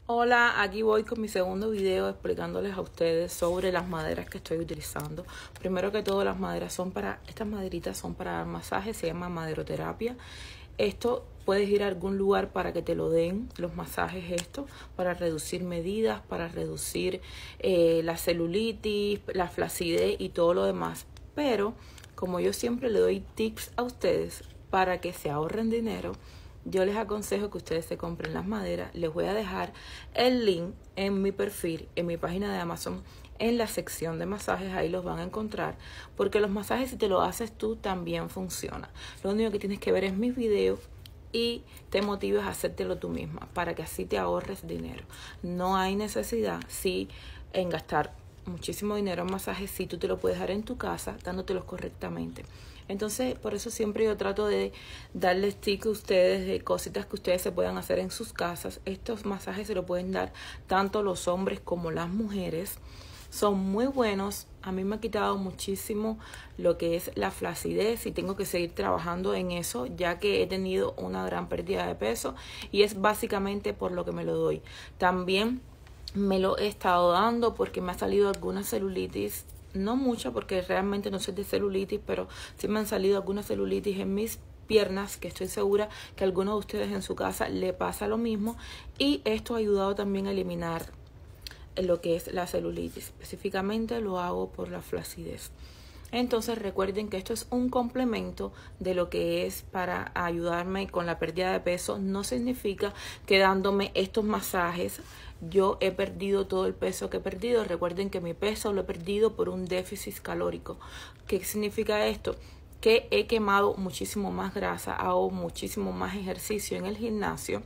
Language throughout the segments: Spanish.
Hola, aquí voy con mi segundo video explicándoles a ustedes sobre las maderas que estoy utilizando. Primero que todo, estas maderitas son para dar masajes, se llama maderoterapia. Esto puedes ir a algún lugar para que te lo den, los masajes para reducir medidas, para reducir la celulitis, la flacidez y todo lo demás. Pero como yo siempre le doy tips a ustedes para que se ahorren dinero, yo les aconsejo que ustedes se compren las maderas. Les voy a dejar el link en mi perfil, en mi página de Amazon, en la sección de masajes. Ahí los van a encontrar, porque los masajes, si te lo haces tú, también funciona. Lo único que tienes que ver es mis videos y te motives a hacértelo tú misma, para que así te ahorres dinero. No hay necesidad en gastar muchísimo dinero en masajes si tú te lo puedes dar en tu casa, dándotelos correctamente. Entonces, por eso siempre yo trato de darles tips a ustedes de cositas que ustedes se puedan hacer en sus casas. Estos masajes se los pueden dar tanto los hombres como las mujeres. Son muy buenos. A mí me ha quitado muchísimo lo que es la flacidez y tengo que seguir trabajando en eso, ya que he tenido una gran pérdida de peso y es básicamente por lo que me lo doy. También me lo he estado dando porque me ha salido alguna celulitis. No mucha, porque realmente no soy de celulitis, pero sí me han salido algunas celulitis en mis piernas, que estoy segura que a algunos de ustedes en su casa le pasa lo mismo. Y esto ha ayudado también a eliminar lo que es la celulitis. Específicamente lo hago por la flacidez. Entonces recuerden que esto es un complemento de lo que es para ayudarme con la pérdida de peso. No significa que dándome estos masajes yo he perdido todo el peso que he perdido. Recuerden que mi peso lo he perdido por un déficit calórico. ¿Qué significa esto? Que he quemado muchísimo más grasa, hago muchísimo más ejercicio en el gimnasio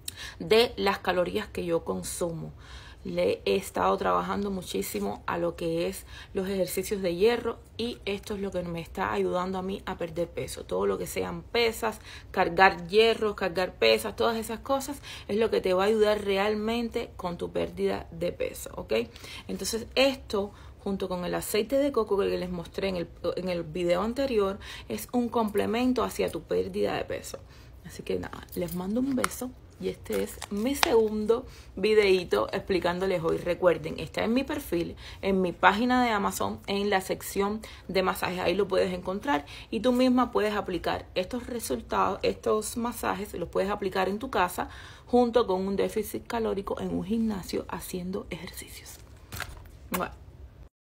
de las calorías que yo consumo. Le he estado trabajando muchísimo a lo que es los ejercicios de hierro y esto es lo que me está ayudando a mí a perder peso. Todo lo que sean pesas, cargar hierro, cargar pesas, todas esas cosas es lo que te va a ayudar realmente con tu pérdida de peso, ¿ok? Entonces esto, junto con el aceite de coco que les mostré en el video anterior, es un complemento hacia tu pérdida de peso. Así que nada, les mando un beso. Y este es mi segundo videito explicándoles hoy. Recuerden, está en mi perfil, en mi página de Amazon, en la sección de masajes. Ahí lo puedes encontrar y tú misma puedes aplicar estos resultados, estos masajes, los puedes aplicar en tu casa junto con un déficit calórico en un gimnasio haciendo ejercicios. Bueno.